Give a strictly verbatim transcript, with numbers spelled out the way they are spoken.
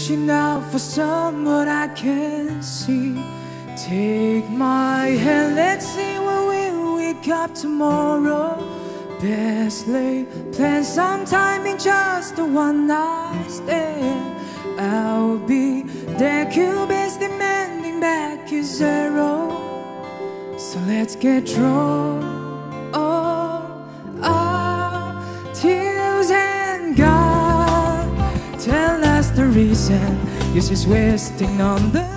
reaching out for someone I can see. Take my hand, let's see where we'll wake up tomorrow. Best lay plan sometime in just a one night stand. I'll be there, Cubase demanding back is zero. So let's get drunk on our tears, and God tell us the reason you're just wasting on the